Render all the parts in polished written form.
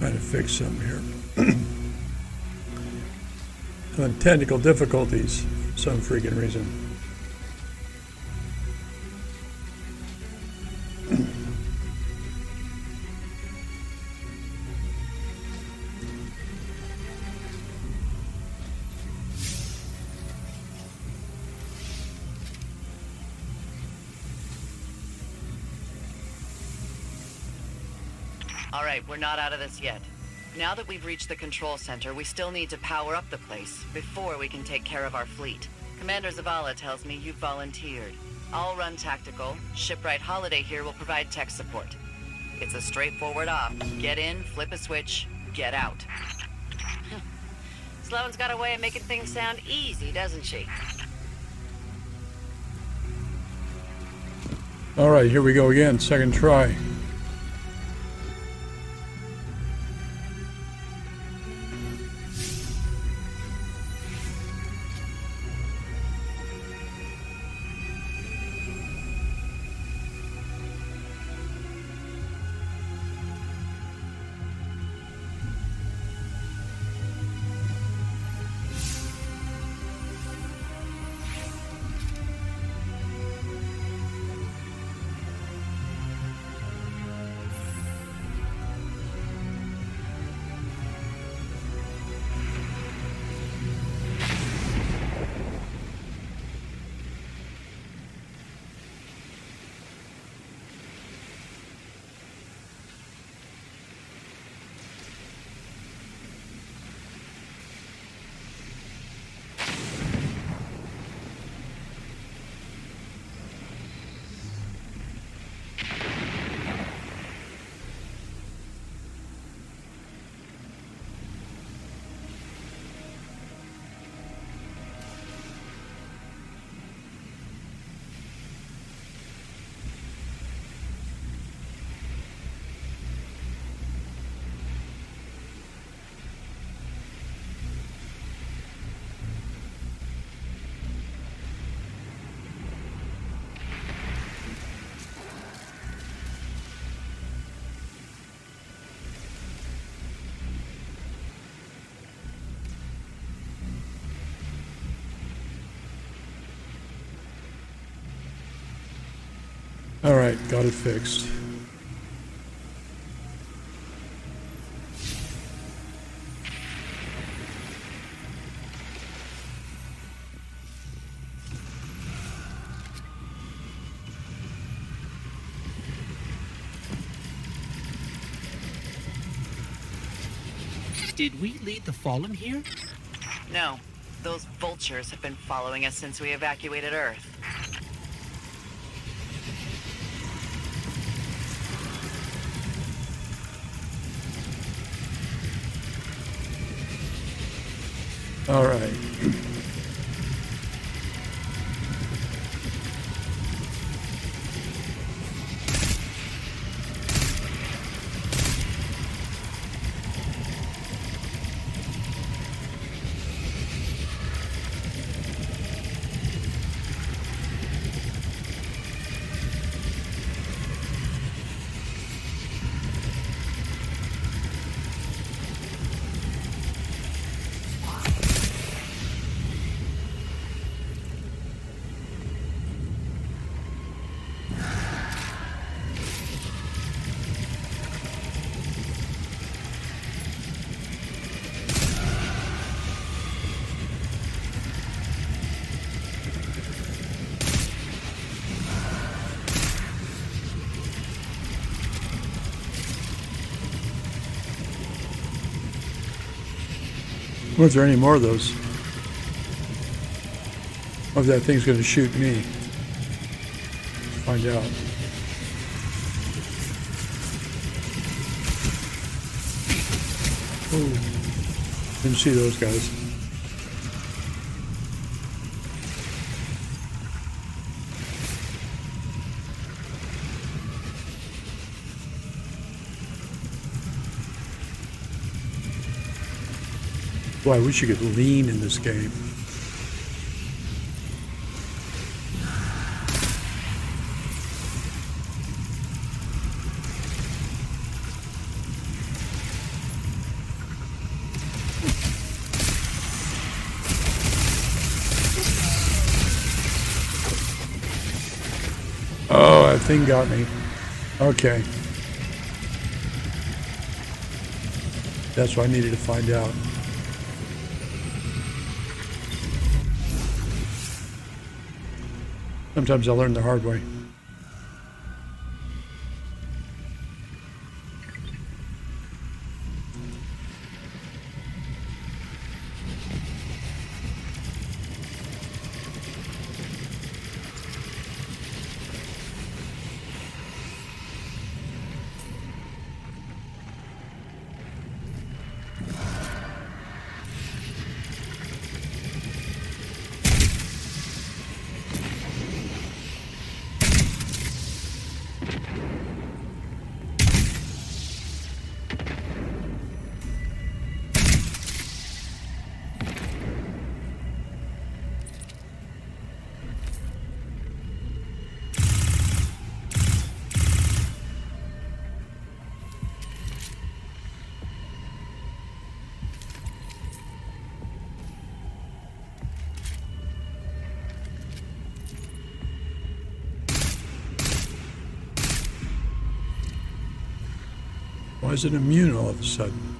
Trying to fix something here. On technical difficulties, for some freaking reason. All right, we're not out of this yet. Now that we've reached the control center, we still need to power up the place before we can take care of our fleet. Commander Zavala tells me you've volunteered. I'll run tactical. Shipwright Holiday here will provide tech support. It's a straightforward op. Get in, flip a switch, get out. Sloan's got a way of making things sound easy, doesn't she? All right, here we go again. Second try. All right, got it fixed. Did we lead the Fallen here? No. Those vultures have been following us since we evacuated Earth. All right. Was there any more of those? Or if that thing's going to shoot me? Find out. Ooh. Didn't see those guys. Boy, I wish you could lean in this game. thing got me. Okay. That's what I needed to find out. Sometimes I learn the hard way. Why is it immune all of a sudden?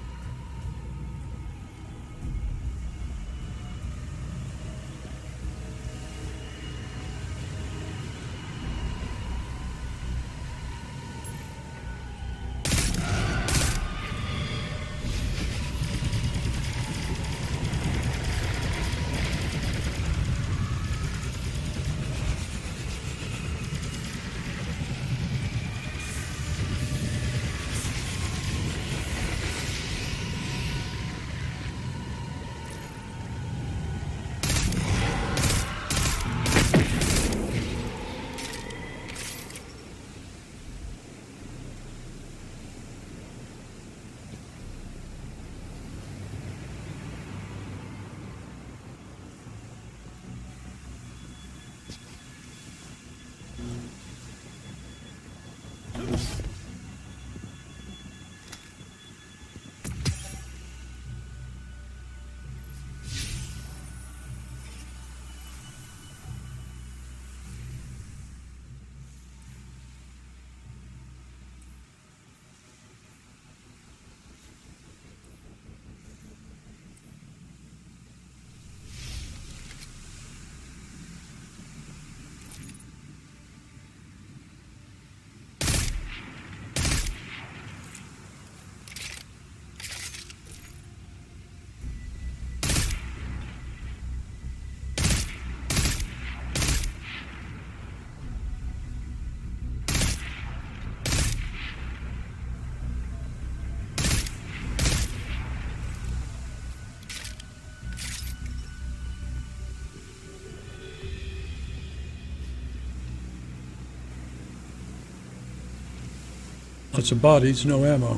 Lots of bodies, no ammo.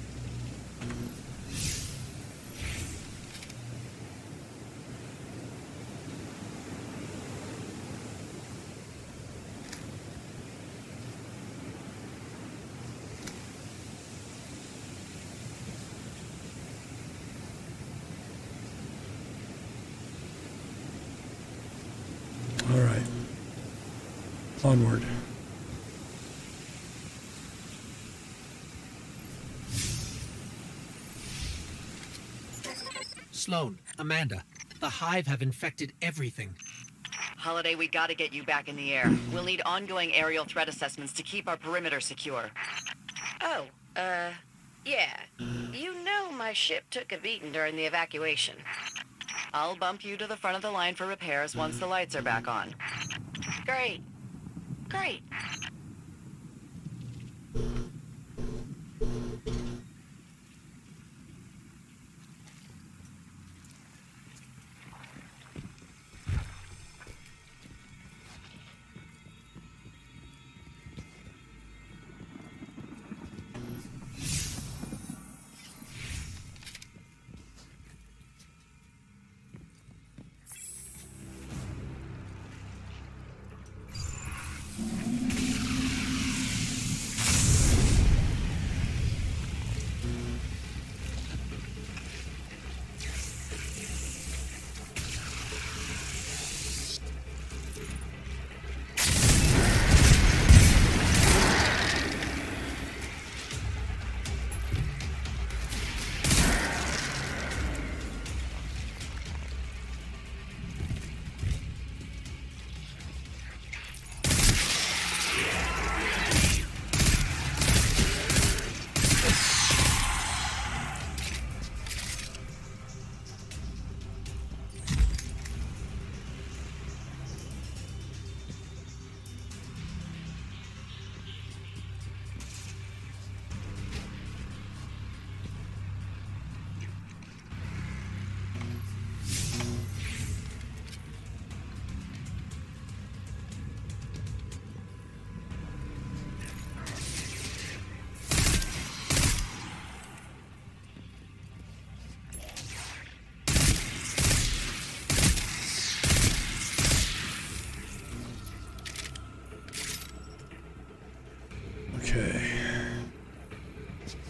All right. Onward. Sloan, Amanda, the Hive have infected everything. Holiday, we gotta get you back in the air. We'll need ongoing aerial threat assessments to keep our perimeter secure. Oh, yeah. You know my ship took a beating during the evacuation. I'll bump you to the front of the line for repairs once the lights are back on. Great. Great.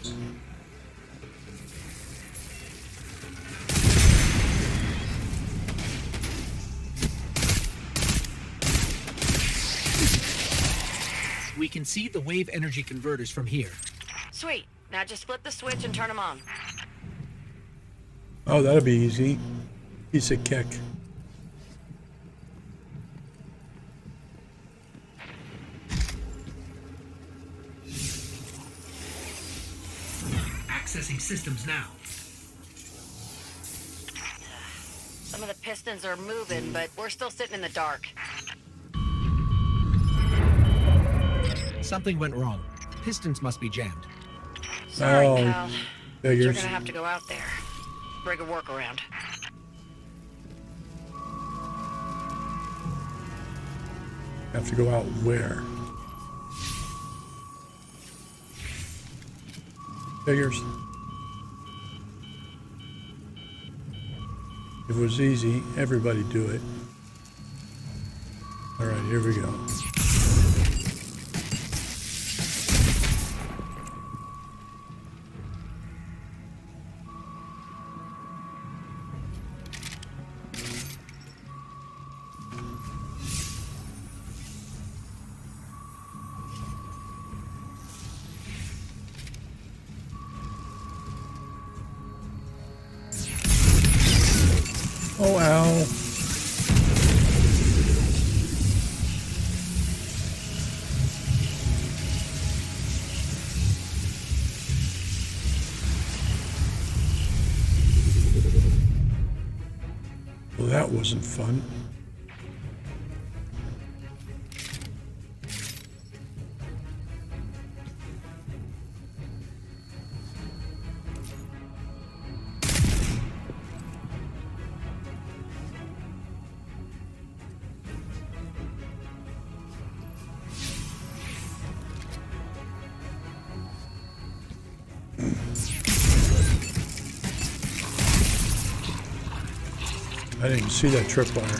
We can see the wave energy converters from here. Sweet. Now just flip the switch and turn them on. Oh, that'll be easy. Piece of cake. Accessing systems now. Some of the pistons are moving, but we're still sitting in the dark. Something went wrong. Pistons must be jammed. Sorry, Oh, pal. But you're figures. gonna have to go out there. Break a workaround. Have to go out where? Figures. If it was easy, everybody do it. All right, here we go. Oh, ow. Well, that wasn't fun. I didn't even see that tripwire.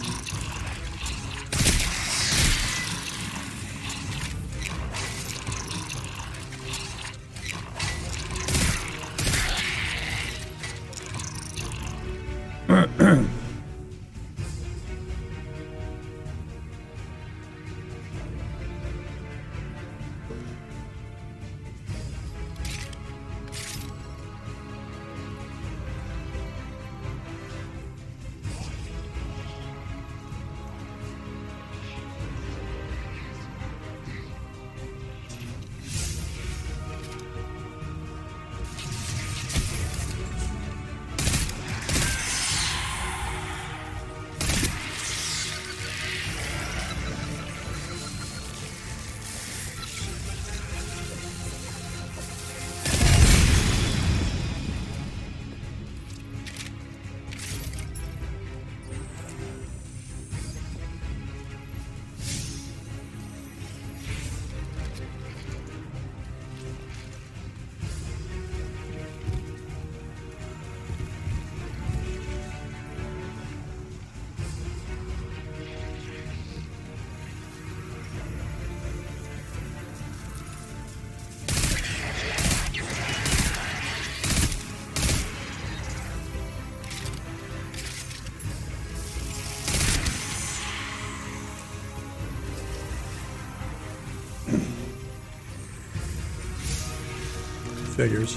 Figures.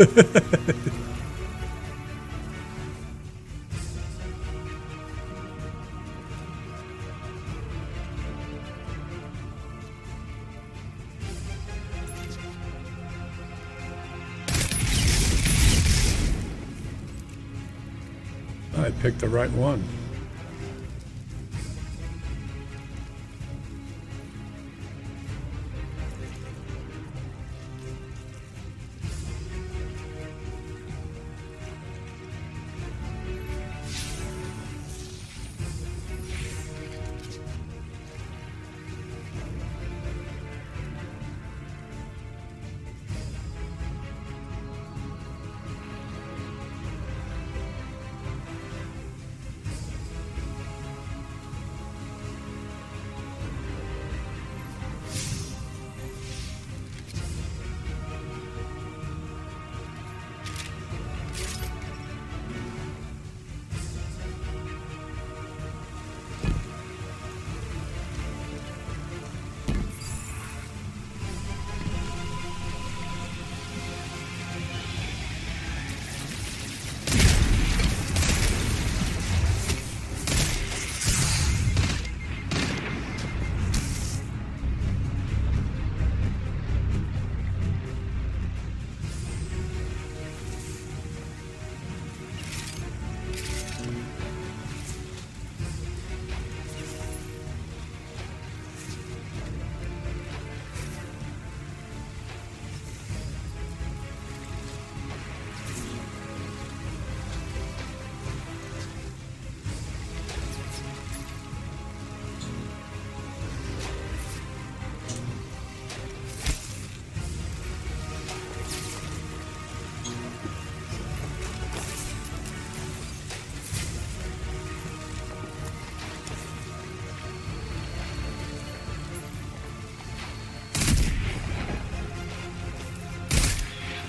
I picked the right one.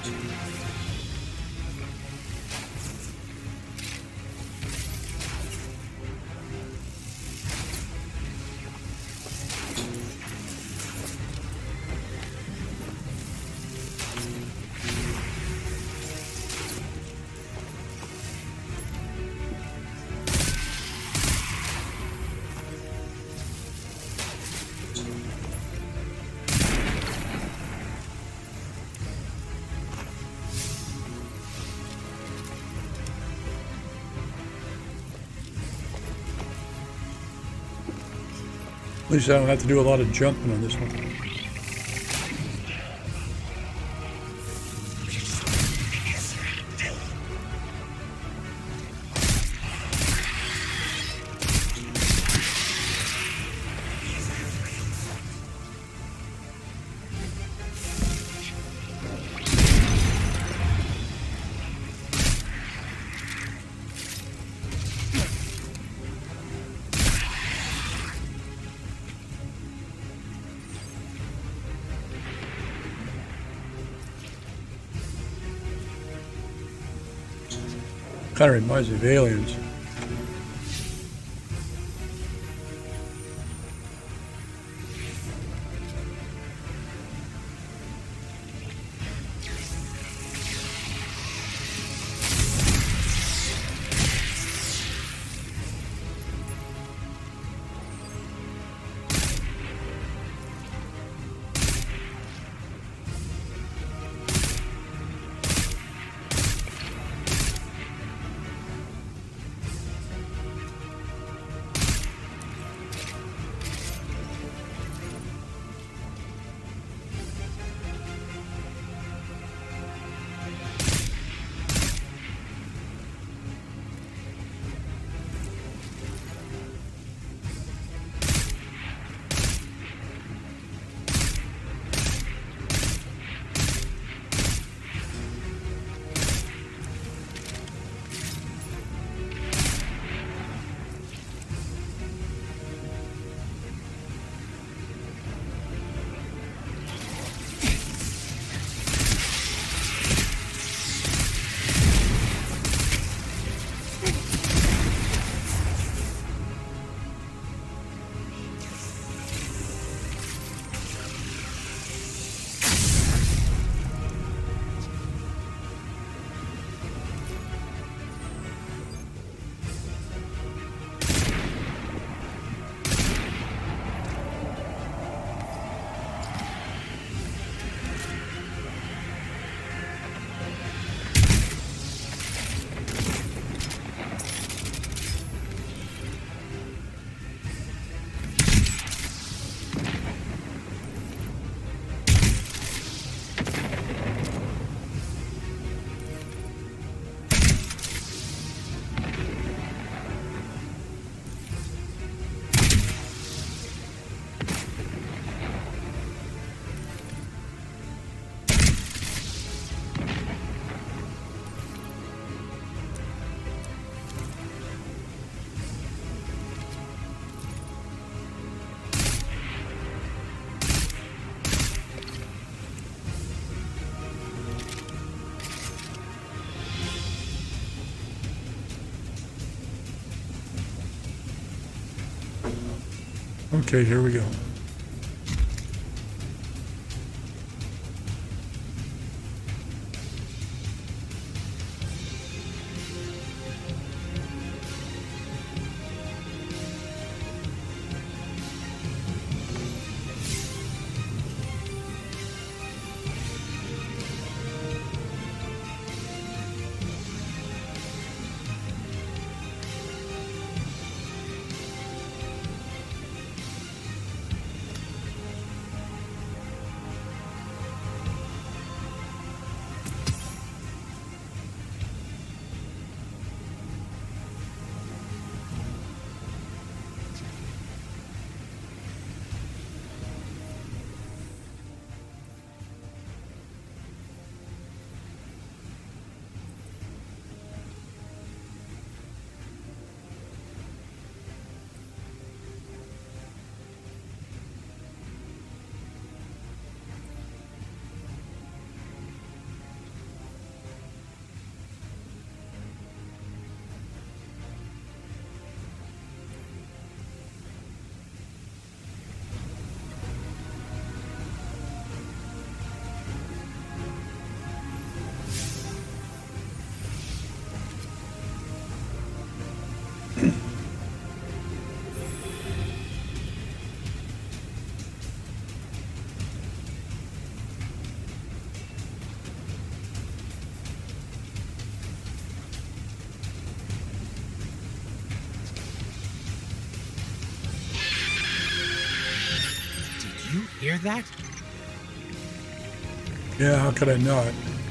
At least I don't have to do a lot of jumping on this one. Kind of reminds me of Aliens. Okay, here we go. hear that? Yeah, how could I not?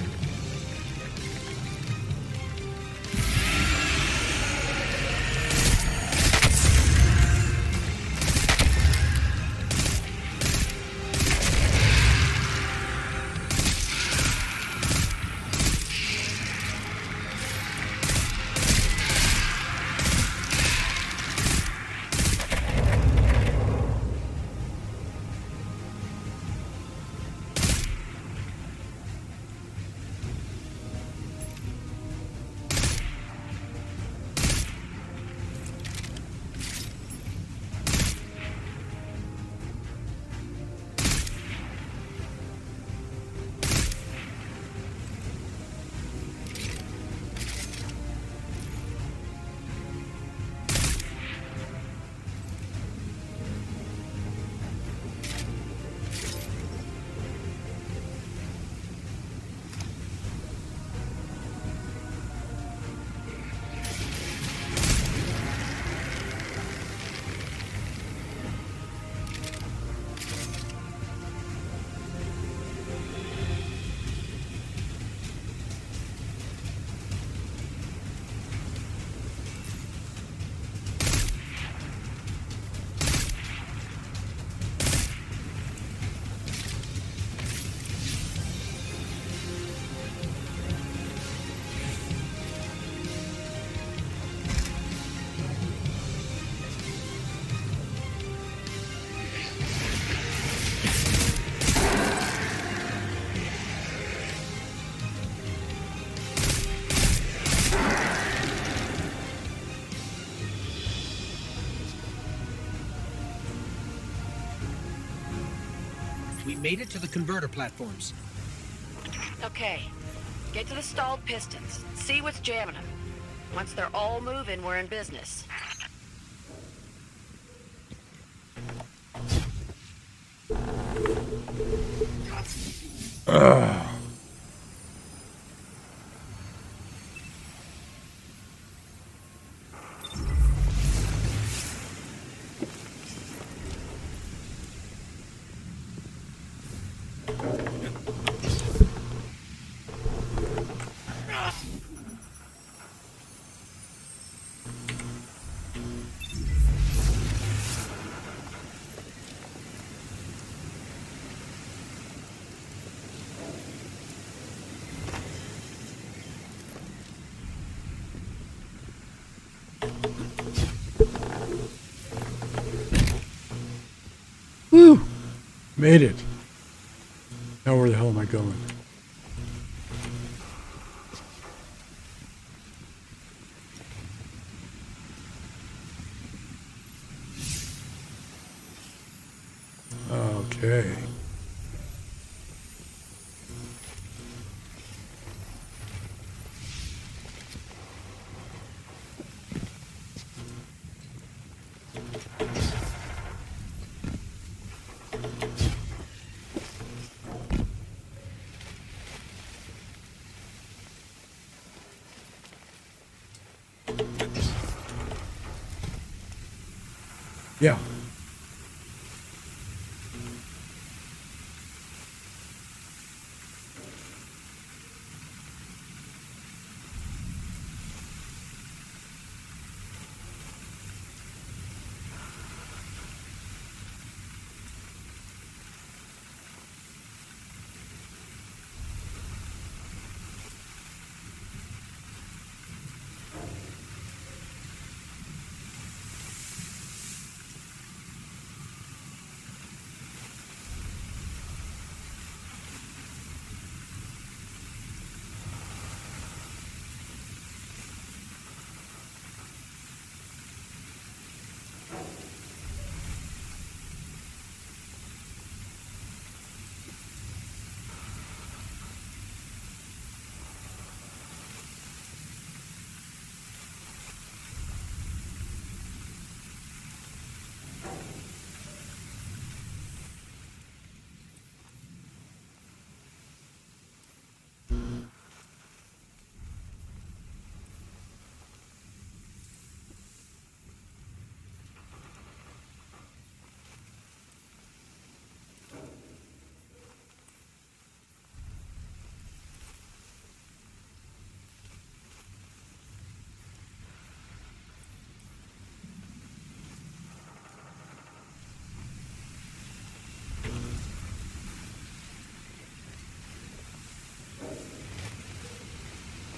We made it to the converter platforms. Okay. Get to the stalled pistons. See what's jamming them. Once they're all moving, we're in business. Woo! Made it. Now where the hell am I going? Okay. Yeah.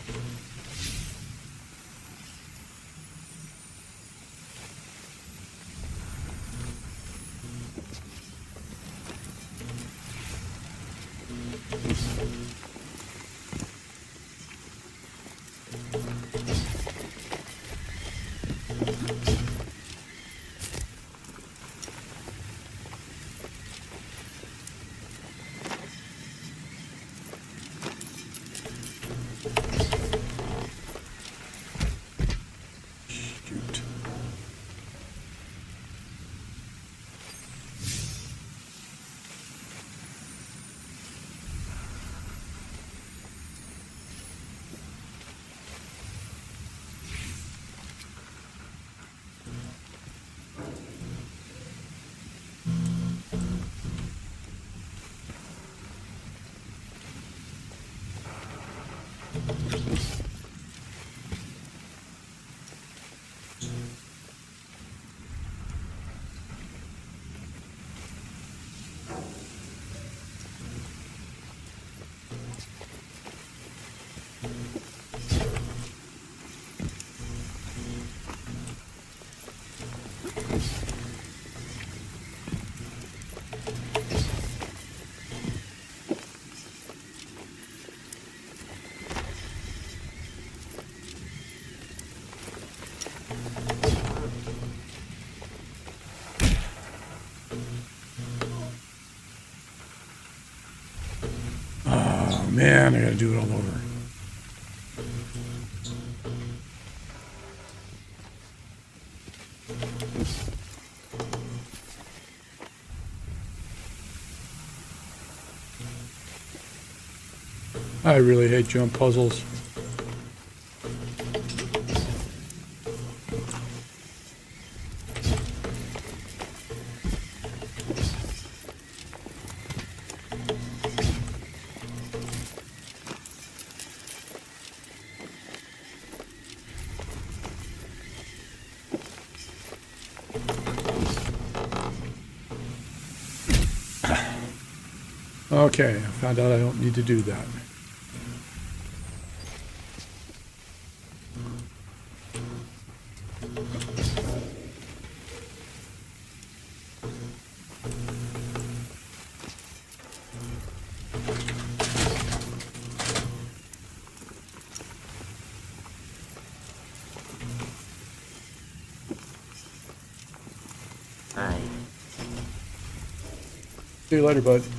Shoot. Oh man, I gotta do it all over. I really hate jump puzzles. Okay, I found out I don't need to do that. Hi. See you later, bud.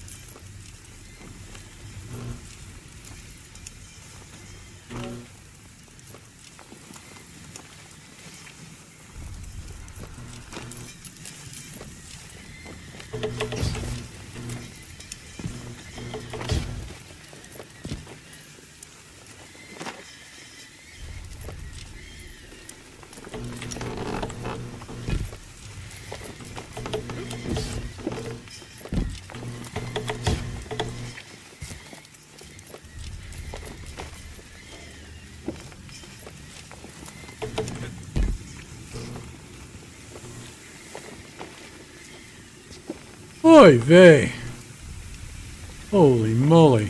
Oy vey. Holy moly.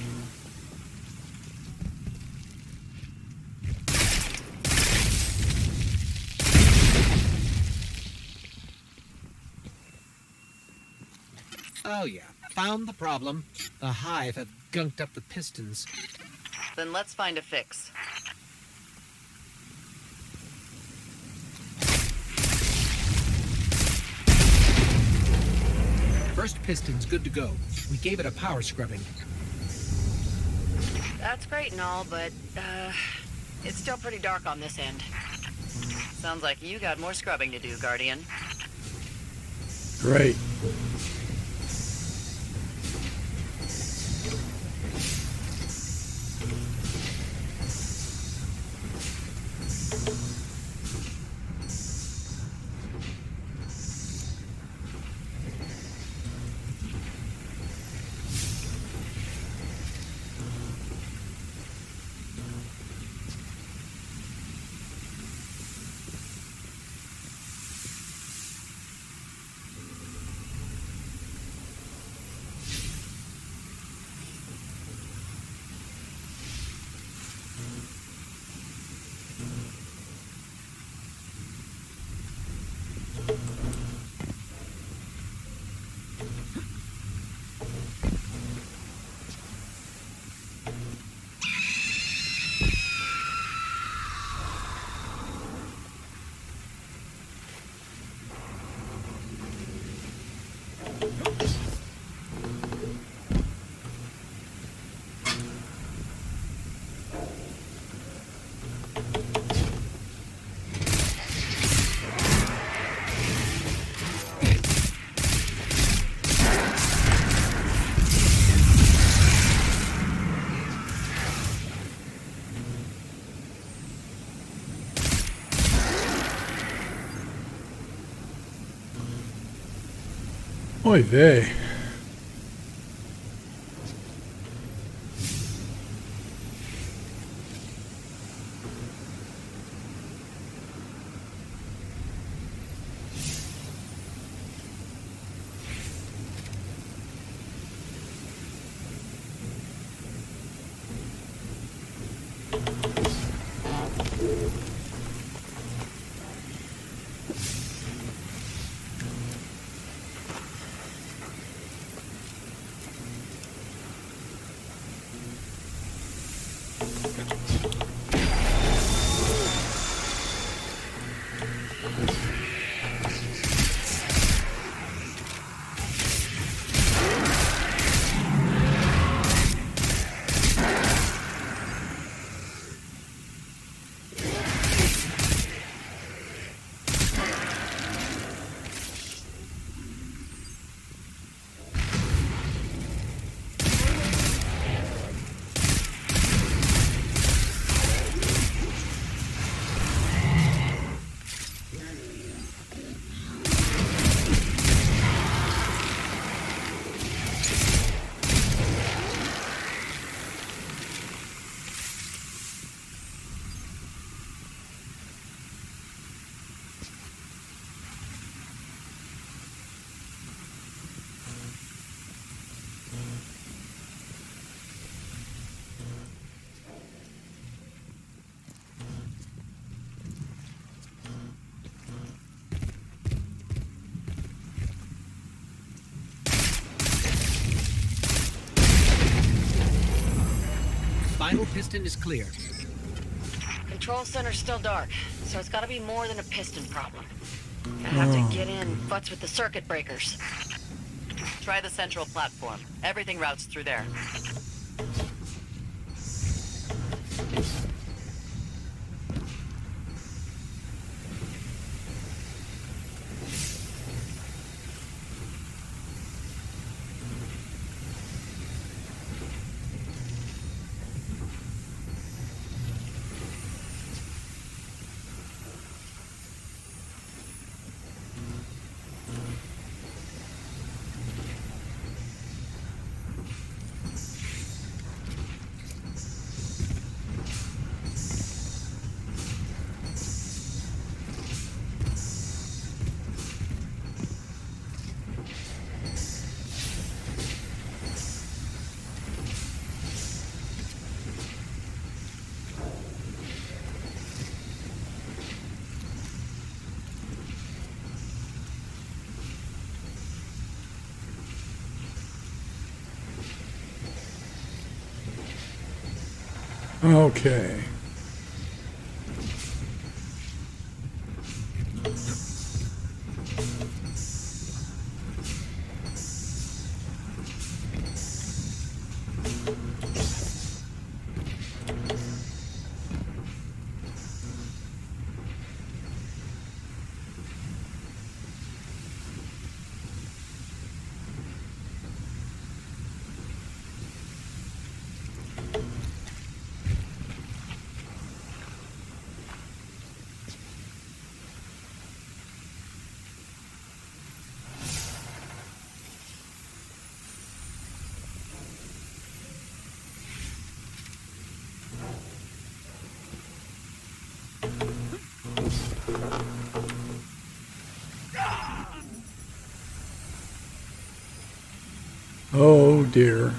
Oh yeah, found the problem. The Hive have gunked up the pistons. Then let's find a fix. First piston's good to go. We gave it a power scrubbing. That's great and all, but, it's still pretty dark on this end. Sounds like you got more scrubbing to do, Guardian. Great. Oy vey. Final piston is clear. Control center's still dark, so it's gotta be more than a piston problem. I have to get in, futz with the circuit breakers. Try the central platform. Everything routes through there. Okay. Oh dear.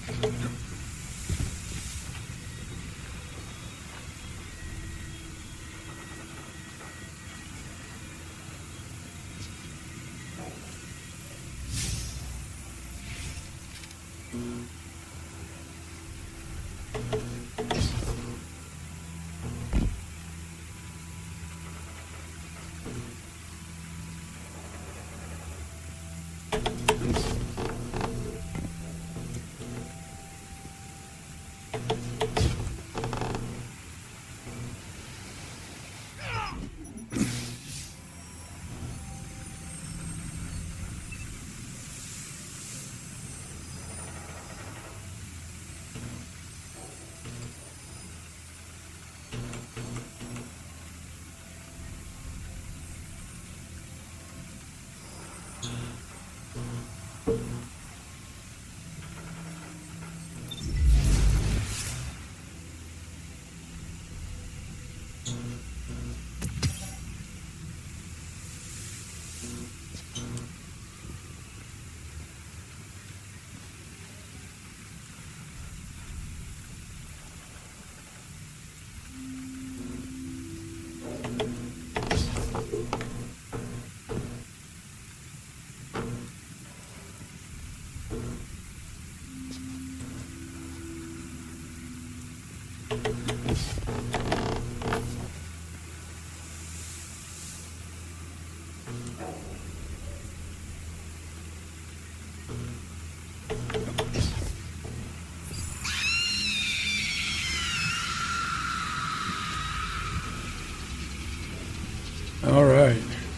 All right.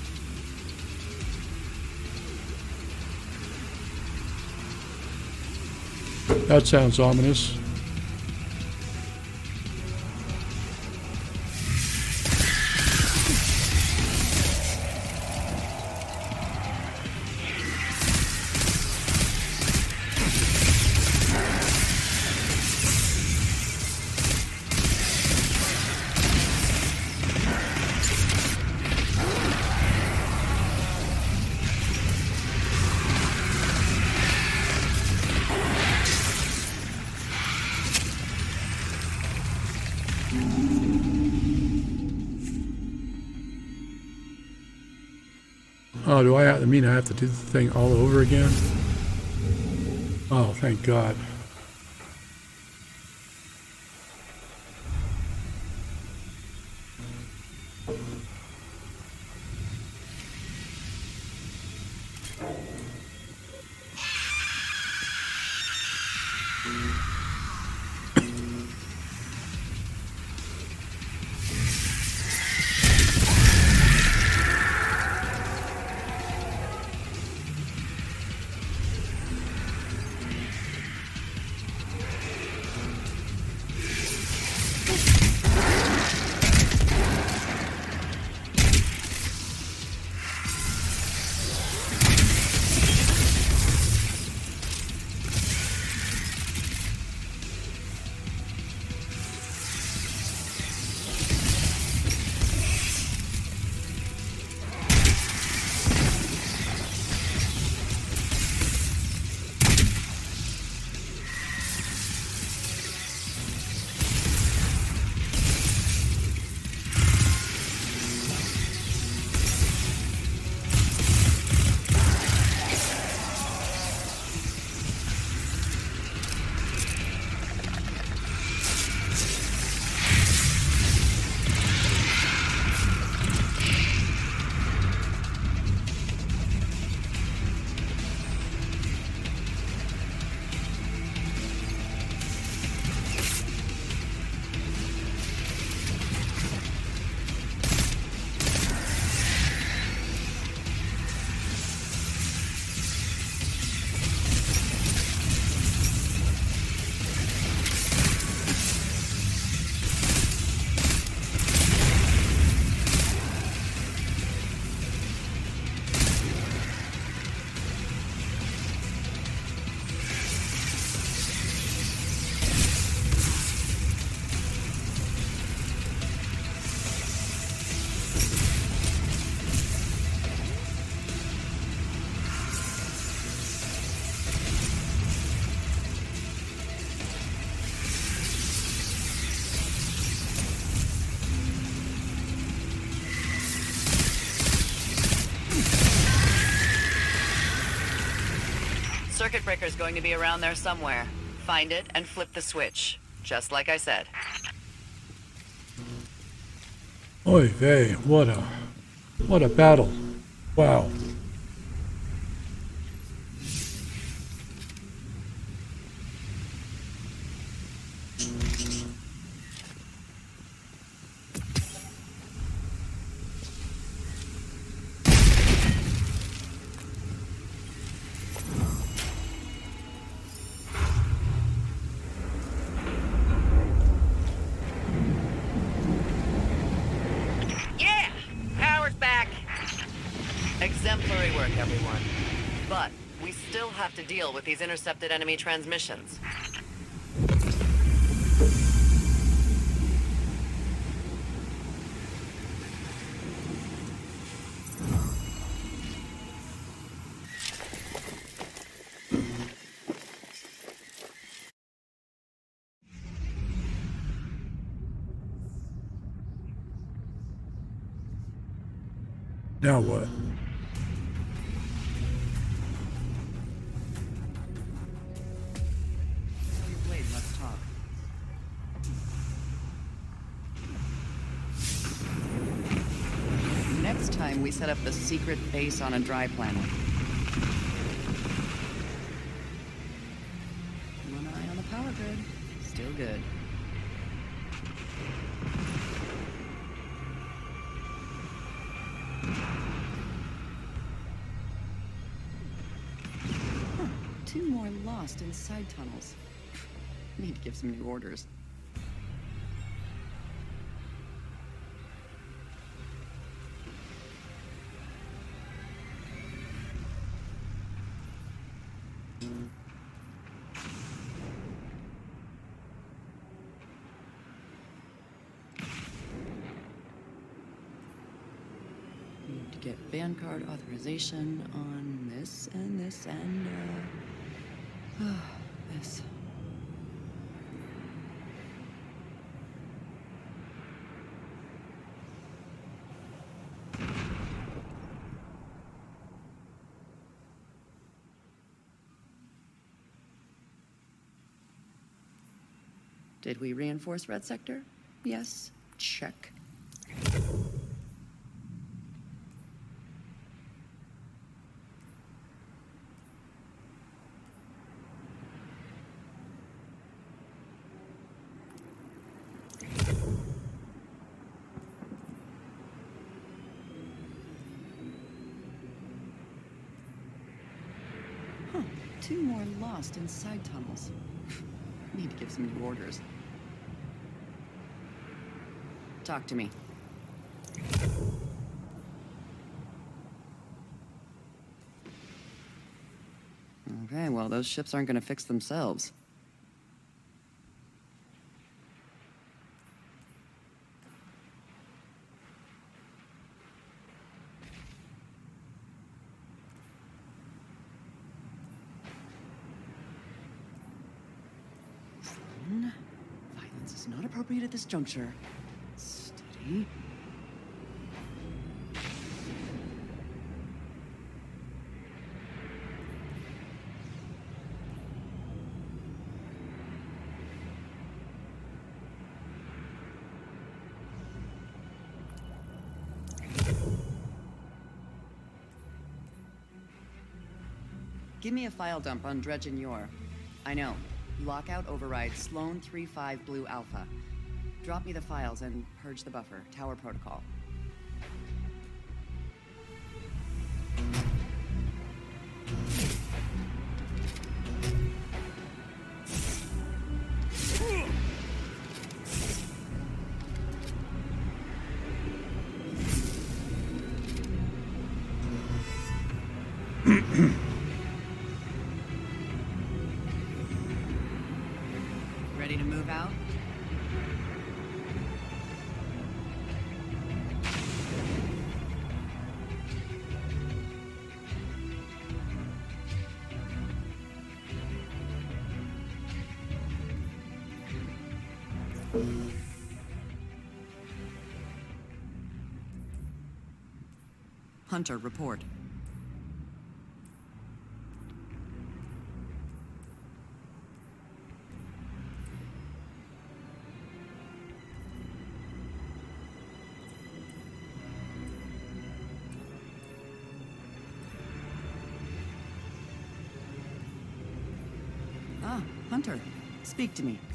That sounds ominous. Oh, do I mean I have to do the thing all over again? Oh, thank God. circuit breaker's going to be around there somewhere. Find it and flip the switch. Just like I said. Oy vey, what a battle. Wow. Yeah! Power's back! Exemplary work, everyone. But we still have to deal with these intercepted enemy transmissions. Now what? Wait, let's talk. Next time we set up the secret base on a dry planet. One eye on the power grid. Still good. Huh. 2 more lost in side tunnels. Need to give some new orders. Need to get Vanguard authorization on this and this and this. Did we reinforce Red Sector? Yes. Check. Huh. 2 more lost in side tunnels. Need to give some new orders. Talk to me. Okay, well, those ships aren't gonna fix themselves. Violence is not appropriate at this juncture. Steady. Give me a file dump on Dredge and Yor. I know. Lockout override Sloan 3-5 Blue Alpha. Drop me the files and purge the buffer. Tower protocol. Ready to move out? Hunter, report. Hunter, speak to me.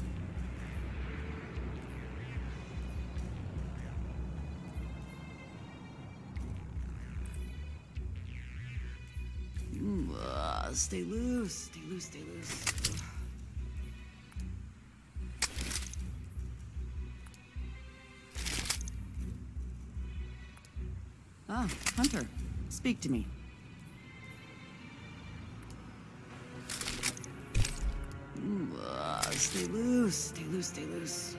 Stay loose, stay loose, stay loose. Ah, Hunter, speak to me. Stay loose, stay loose, stay loose.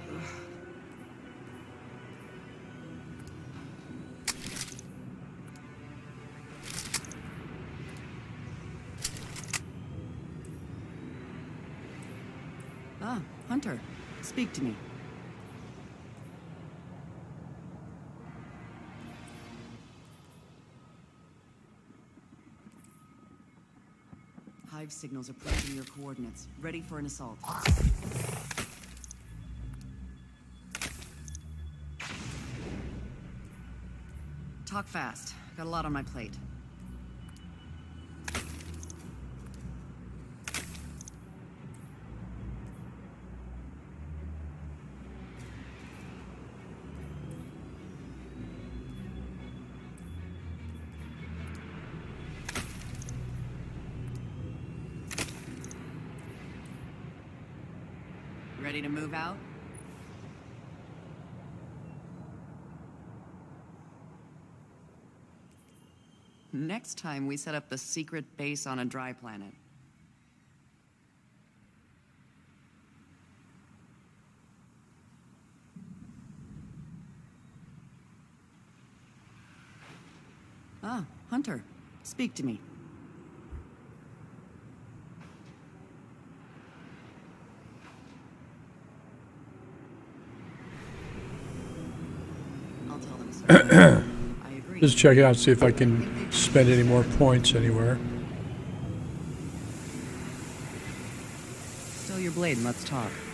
Ah, Hunter, speak to me. Hive signals approaching your coordinates. Ready for an assault. Talk fast. Got a lot on my plate. Ready to move out? Next time we set up the secret base on a dry planet. Ah, Hunter, speak to me. I'll tell them so. I agree. Just check it out, see if I can spend any more points anywhere. Still your blade, and let's talk.